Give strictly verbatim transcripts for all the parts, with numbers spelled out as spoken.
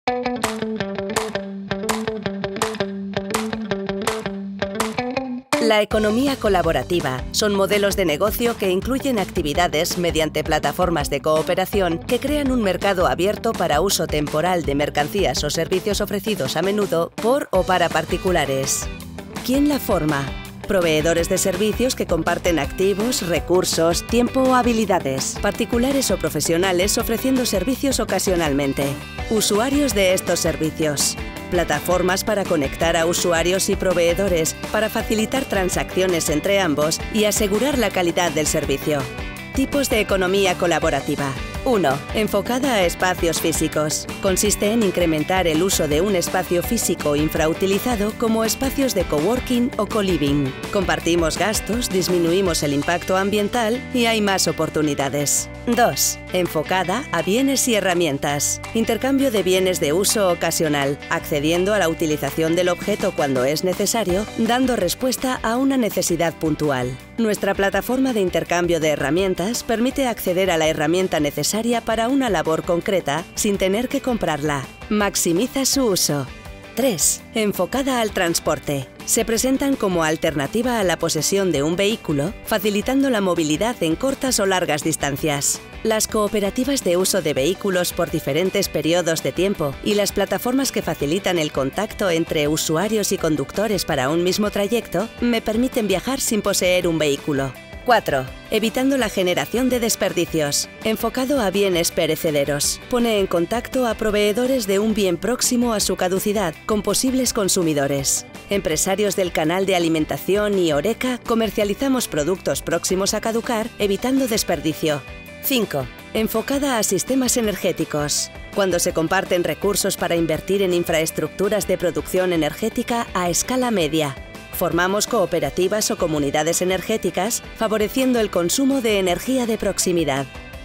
La economía colaborativa son modelos de negocio que incluyen actividades mediante plataformas de cooperación que crean un mercado abierto para uso temporal de mercancías o servicios ofrecidos a menudo por o para particulares. ¿Quién la forma? Proveedores de servicios que comparten activos, recursos, tiempo o habilidades. Particulares o profesionales ofreciendo servicios ocasionalmente. Usuarios de estos servicios. Plataformas para conectar a usuarios y proveedores para facilitar transacciones entre ambos y asegurar la calidad del servicio. Tipos de economía colaborativa. uno. Enfocada a espacios físicos. Consiste en incrementar el uso de un espacio físico infrautilizado como espacios de coworking o co-living. Compartimos gastos, disminuimos el impacto ambiental y hay más oportunidades. dos. Enfocada a bienes y herramientas. Intercambio de bienes de uso ocasional, accediendo a la utilización del objeto cuando es necesario, dando respuesta a una necesidad puntual. Nuestra plataforma de intercambio de herramientas permite acceder a la herramienta necesaria para una labor concreta sin tener que comprarla. Maximiza su uso. tres. Enfocada al transporte. Se presentan como alternativa a la posesión de un vehículo, facilitando la movilidad en cortas o largas distancias. Las cooperativas de uso de vehículos por diferentes periodos de tiempo y las plataformas que facilitan el contacto entre usuarios y conductores para un mismo trayecto me permiten viajar sin poseer un vehículo. cuatro. Evitando la generación de desperdicios. Enfocado a bienes perecederos. Pone en contacto a proveedores de un bien próximo a su caducidad con posibles consumidores. Empresarios del canal de alimentación y Horeca comercializamos productos próximos a caducar, evitando desperdicio. cinco. Enfocada a sistemas energéticos. Cuando se comparten recursos para invertir en infraestructuras de producción energética a escala media. Formamos cooperativas o comunidades energéticas, favoreciendo el consumo de energía de proximidad.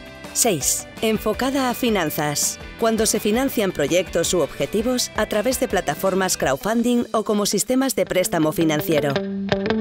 seis. Enfocada a finanzas. Cuando se financian proyectos u objetivos a través de plataformas crowdfunding o como sistemas de préstamo financiero.